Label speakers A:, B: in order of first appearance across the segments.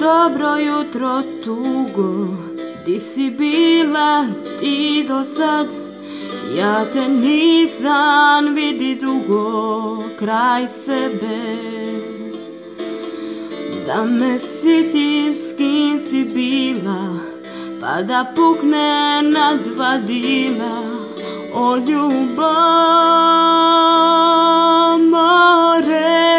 A: Dobro jutro tugo, di si bila ti do sad? Ja te nisam vidi dugo kraj sebe. Da me sitiš s kim si bila, pa da pukne na dva dila. O ljubav more.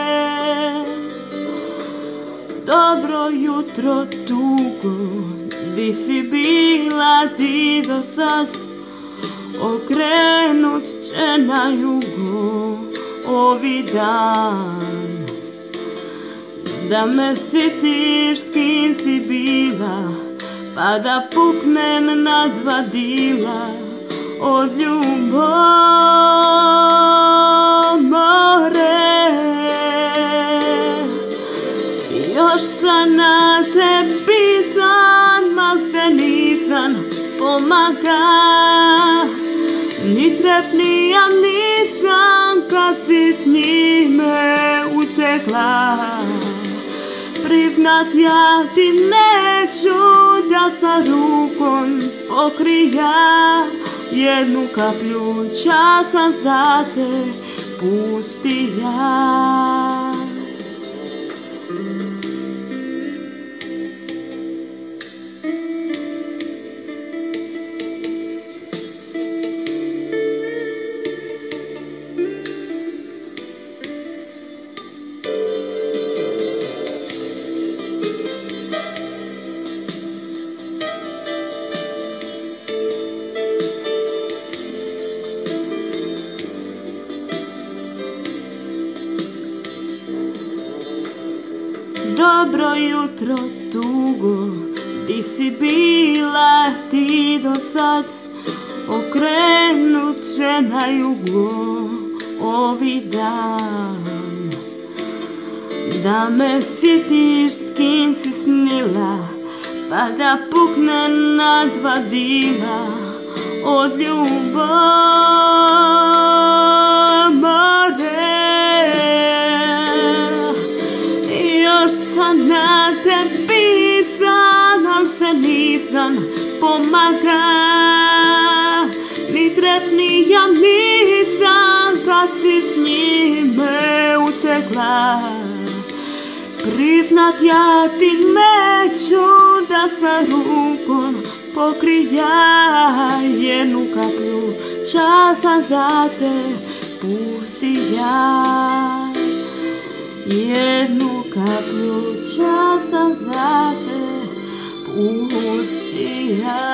A: Dobro jutro tugo, di si bila ti do sad? Okrenut će na jugo ovi dan. Da me sitiš s kim si bila, pa da puknem na dva dila. Od ljubav more. Još sam na te pisan, mal se nisam pomaga. Ni trepnija nisam kad si s njime utekla. Priznat ja ti neću da sa rukom pokrija. Jednu kaplju časa za te pusti ja. Dobro jutro tugo, di si bila ti do sad? Okrenut će na jugo ovi dan. Da me sitiš s kim si snila, pa da pukne na dva dila. Od ljubav more. Još sam na te pisan, al se nisam pomaga. Ni trepnija nisam kad si s njime utekla. Priznat ja ti neću da sa rukom pokrija. Jednu kaplju časa za te pusti ja. Jednu kaplju časa za te pusti ja.